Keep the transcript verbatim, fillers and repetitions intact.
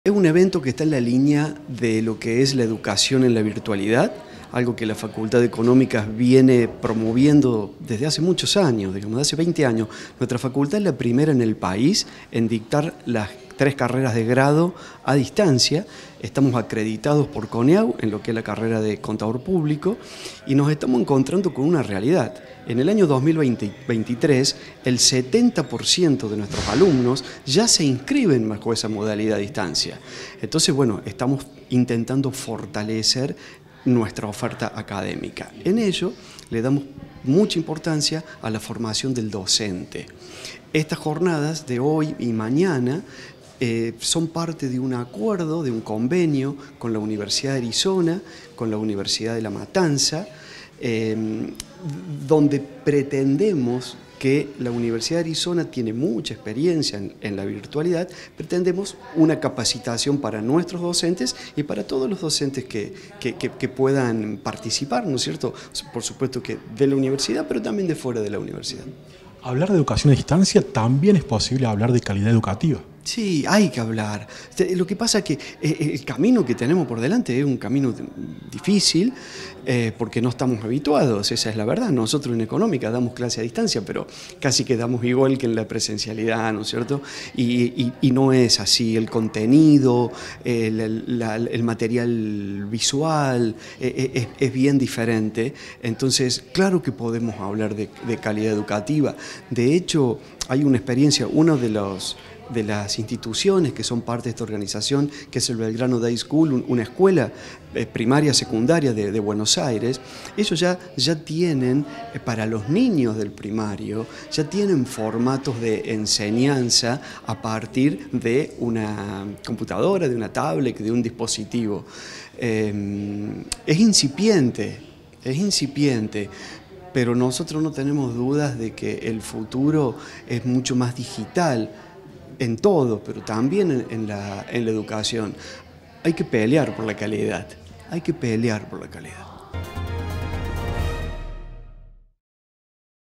Es un evento que está en la línea de lo que es la educación en la virtualidad, algo que la Facultad de Económicas viene promoviendo desde hace muchos años, digamos, de hace veinte años. Nuestra facultad es la primera en el país en dictar las tres carreras de grado a distancia. Estamos acreditados por CONEAU en lo que es la carrera de contador público y nos estamos encontrando con una realidad. En el año dos mil veintitrés, el setenta por ciento de nuestros alumnos ya se inscriben bajo esa modalidad a distancia. Entonces, bueno, estamos intentando fortalecer nuestra oferta académica. En ello le damos mucha importancia a la formación del docente. Estas jornadas de hoy y mañana eh, son parte de un acuerdo, de un convenio con la Universidad de Arizona, con la Universidad de La Matanza, eh, donde pretendemos que la Universidad de Arizona tiene mucha experiencia en, en la virtualidad, pretendemos una capacitación para nuestros docentes y para todos los docentes que, que, que, que puedan participar, ¿no es cierto? Por supuesto que de la universidad, pero también de fuera de la universidad. Hablar de educación a distancia también es posible hablar de calidad educativa. Sí, hay que hablar. Lo que pasa es que el camino que tenemos por delante es un camino difícil eh, porque no estamos habituados, esa es la verdad. Nosotros en Económica damos clase a distancia, pero casi que damos igual que en la presencialidad, ¿no es cierto? Y, y, y no es así. El contenido, el, la, el material visual eh, es, es bien diferente. Entonces, claro que podemos hablar de, de calidad educativa. De hecho, hay una experiencia, uno de los... de las instituciones que son parte de esta organización, que es el Belgrano Day School, una escuela primaria, secundaria de, de Buenos Aires. Ellos ya, ya tienen, para los niños del primario, ya tienen formatos de enseñanza a partir de una computadora, de una tablet, de un dispositivo. Eh, es incipiente, es incipiente. Pero nosotros no tenemos dudas de que el futuro es mucho más digital, en todo, pero también en, en, la, en la educación. Hay que pelear por la calidad, hay que pelear por la calidad.